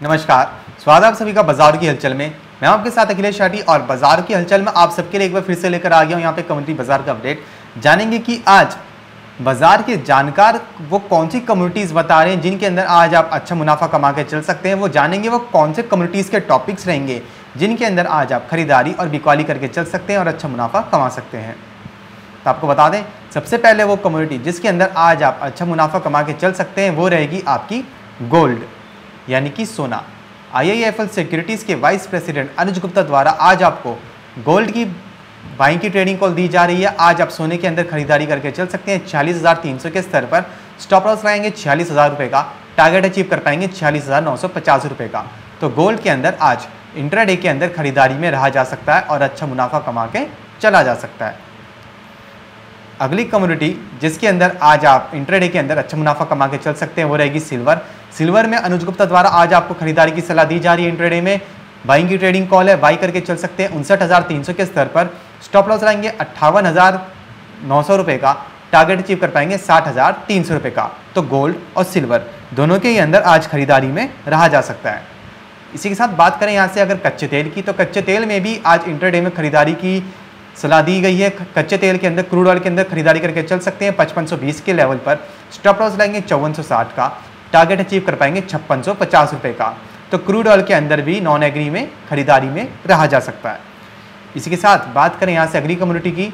नमस्कार, स्वागत है आप सभी का बाजार की हलचल में। मैं आपके साथ अखिलेश शाटी और बाजार की हलचल में आप सबके लिए एक बार फिर से लेकर आ गया हूं यहाँ पे कम्युनिटी बाजार का अपडेट। जानेंगे कि आज बाजार के जानकार वो कौन सी कम्युनिटीज़ बता रहे हैं जिनके अंदर आज आप अच्छा मुनाफा कमा के चल सकते हैं। वो जानेंगे वो कौन से कम्युनिटीज़ के टॉपिक्स रहेंगे जिनके अंदर आज आप खरीदारी और बिकवाली करके चल सकते हैं और अच्छा मुनाफा कमा सकते हैं। तो आपको बता दें, सबसे पहले वो कम्युनिटी जिसके अंदर आज आप अच्छा मुनाफा कमा के चल सकते हैं वो रहेगी आपकी गोल्ड यानी कि सोना। IIFL सिक्योरिटीज़ के वाइस प्रेसिडेंट अनुज गुप्ता द्वारा आज आपको गोल्ड की बाइंग की ट्रेडिंग कॉल दी जा रही है। आज आप सोने के अंदर खरीदारी करके चल सकते हैं। 46,300 के स्तर पर स्टॉप लॉस लगाएंगे 46,000 रुपये का, टारगेट अचीव कर पाएंगे 46,950 रुपये का। तो गोल्ड के अंदर आज इंट्राडे के अंदर खरीदारी में रहा जा सकता है और अच्छा मुनाफा कमा के चला जा सकता है। अगली कम्युनिटी जिसके अंदर आज आप इंट्राडे के अंदर अच्छा मुनाफा कमा के चल सकते हैं वो रहेगी सिल्वर। सिल्वर में अनुज गुप्ता द्वारा आज आपको खरीदारी की सलाह दी जा रही है। इंट्राडे में बाइंग की ट्रेडिंग कॉल है, बाई करके चल सकते हैं। 59,300 के स्तर पर स्टॉप लॉस रहेंगे 58,900 रुपये का, टारगेट अचीव कर पाएंगे 60,300 रुपये का। तो गोल्ड और सिल्वर दोनों के ही अंदर आज खरीदारी में रहा जा सकता है। इसी के साथ बात करें यहाँ से अगर कच्चे तेल की, तो कच्चे तेल में भी आज इंट्राडे में खरीदारी की सलाह दी गई है। कच्चे तेल के अंदर क्रूड ऑयल के अंदर खरीदारी करके चल सकते हैं 5520 के लेवल पर, स्टॉप लॉस लाएंगे 5460 का, टारगेट अचीव कर पाएंगे 5650 रुपये का। तो क्रूड ऑयल के अंदर भी नॉन एग्री में खरीदारी में रहा जा सकता है। इसी के साथ बात करें यहाँ से अग्री कम्युनिटी की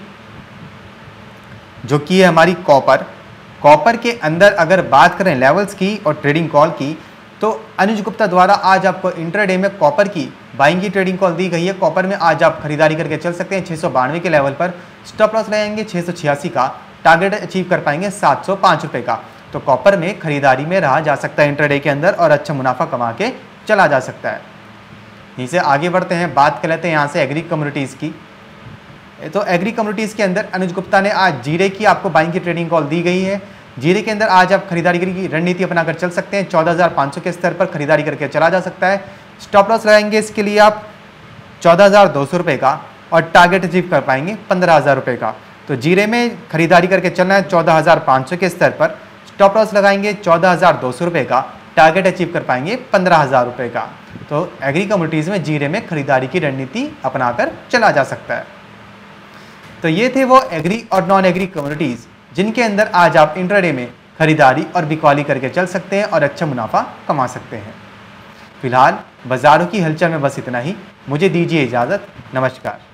जो कि है हमारी कॉपर। कॉपर के अंदर अगर बात करें लेवल्स की और ट्रेडिंग कॉल की, तो अनुज गुप्ता द्वारा आज आपको इंट्राडे में कॉपर की बाइंग की ट्रेडिंग कॉल दी गई है। कॉपर में आज आप खरीदारी करके चल सकते हैं 692 के लेवल पर, स्टॉप लॉस लगाएंगे 686 का, टारगेट अचीव कर पाएंगे 705 रुपये का। तो कॉपर में खरीदारी में रहा जा सकता है इंट्राडे के अंदर और अच्छा मुनाफा कमा के चला जा सकता है। यहीं से आगे बढ़ते हैं, बात कर लेते हैं यहाँ से एग्री कम्युनिटीज़ की। तो एग्री कम्युनिटीज़ के अंदर अनुज गुप्ता ने आज जीरे की आपको बाइंग की ट्रेडिंग कॉल दी गई है। जीरे के अंदर आज आप खरीदारी की रणनीति अपनाकर चल सकते हैं। 14,500 के स्तर पर खरीदारी करके चला जा सकता है। स्टॉप लॉस लगाएंगे इसके लिए आप 14,200 रुपये का और टारगेट अचीव कर पाएंगे 15,000 रुपये का। तो जीरे में खरीदारी करके चलना है 14,500 के स्तर पर, स्टॉप लॉस लगाएंगे 14,200 रुपये का, टारगेट अचीव कर पाएंगे 15,000 रुपये का। तो एग्री कम्युनिटीज़ में जीरे में खरीदारी की रणनीति अपनाकर चला जा सकता है। तो ये थे वो एग्री और नॉन एग्री कम्युनिटीज़ जिनके अंदर आज आप इंट्राडे में खरीदारी और बिकवाली करके चल सकते हैं और अच्छा मुनाफा कमा सकते हैं। फिलहाल बाजारों की हलचल में बस इतना ही। मुझे दीजिए इजाज़त। नमस्कार।